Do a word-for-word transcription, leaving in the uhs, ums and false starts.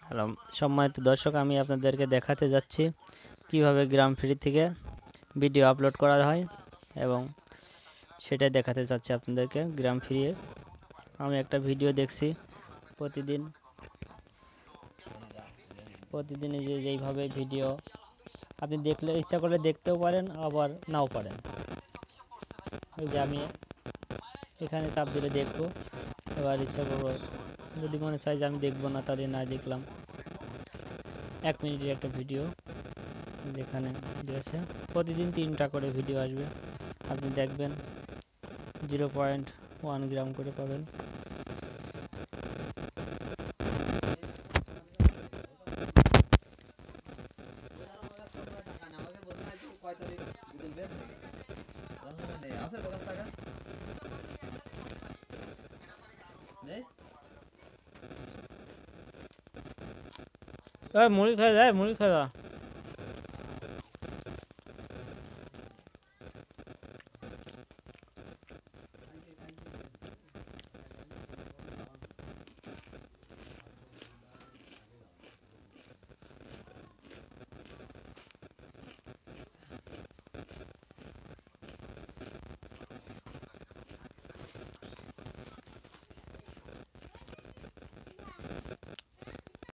Hello সম্মানিত দর্শক, আমি আপনাদেরকে দেখাতে যাচ্ছি কিভাবে গ্রাম ফ্রি থেকে ভিডিও আপলোড করা হয় এবং সেটাই দেখাতে চাচ্ছি আপনাদেরকে। গ্রাম ফ্রিয়ে আমি একটা ভিডিও দেখছি প্রতিদিন প্রতিদিন এই যে যেইভাবে ভিডিও আপনি দেখলে ইচ্ছা করলে দেখতেও পারেন, আবার নাও পারেন। এই যে আমি এখানে চাপ দিলে দেখবো, এবার ইচ্ছা করবো যদি মনে চাই যে আমি দেখবো না, তাহলে না দেখলাম। এক মিনিটের একটা ভিডিও যেখানে আছে প্রতিদিন তিনটা করে ভিডিও আসবে, আপনি দেখবেন জিরো পয়েন্ট ওয়ান গ্রাম করে পাবেন। মুড়ি খেয়ে যায়, মুড়ি খেয়ে